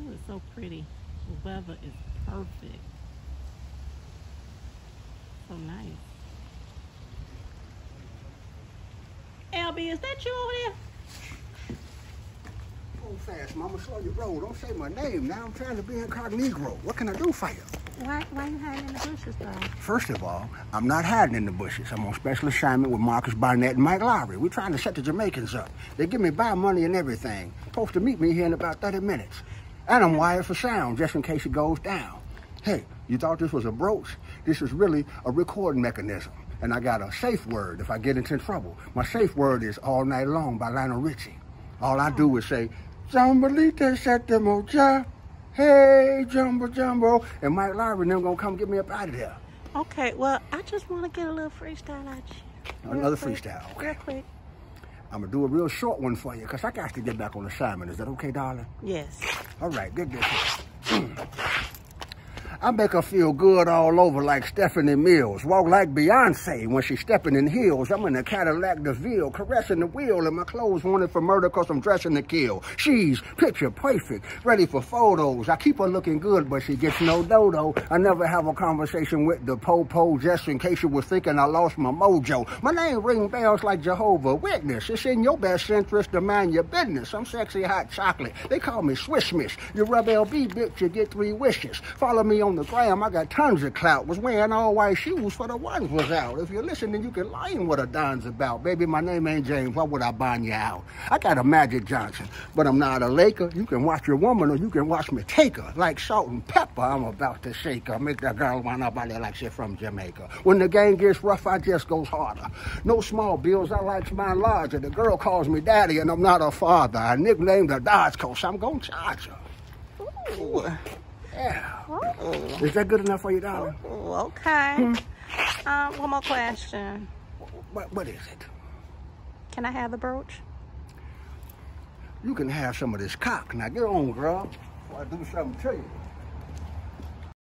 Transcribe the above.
Oh, it's so pretty. The weather is perfect. So nice. LB, is that you over there? Hold fast, mama. Slow your roll. Don't say my name. Now I'm trying to be incognito. What can I do for you? Why you hiding in the bushes, though? First of all, I'm not hiding in the bushes. I'm on special assignment with Marcus Barnett and Mike Lowry. We're trying to set the Jamaicans up. They give me buy money and everything. Supposed to meet me here in about 30 minutes. And I'm wired for sound, just in case it goes down. Hey, you thought this was a brooch? This is really a recording mechanism. And I got a safe word if I get into trouble. My safe word is All Night Long by Lionel Richie. All I do is say, Jambalita Setamoja. Hey, Jumbo Jumbo. And Mike Lowry and them gonna come get me up out of there. Okay, well, I just want to get a little freestyle out you. Another freestyle, okay. Real quick. I'm gonna do a real short one for you, because I got to get back on assignment. Is that okay, darling? Yes. All right, get this. I make her feel good all over like Stephanie Mills. Walk like Beyonce when she's stepping in heels. I'm in a Cadillac DeVille, caressing the wheel, and my clothes wanted for murder because I'm dressing to kill. She's picture perfect, ready for photos. I keep her looking good, but she gets no dodo. I never have a conversation with the po-po, just in case you were thinking I lost my mojo. My name ring bells like Jehovah Witness. It's in your best interest to mind your business. I'm sexy hot chocolate. They call me Swiss Miss. You rub LB, bitch, you get 3 wishes. Follow me on the gram, I got tons of clout. Was wearing all white shoes for the ones was out. If you're listening, you can learn what a Don's about. Baby, my name ain't James. Why would I bond you out? I got a Magic Johnson, but I'm not a Laker. You can watch your woman or you can watch me take her. Like salt and pepper, I'm about to shake her. Make that girl wind up out there like she's from Jamaica. When the game gets rough, I just goes harder. No small bills, I like mine larger. The girl calls me daddy and I'm not her father. I nicknamed her Dodge Coast. I'm gonna charge her. Ooh. Yeah. Oh. Is that good enough for you, darling? Oh, okay. One more question. What is it? Can I have the brooch? You can have some of this cock. Now get on, girl, before I do something to you.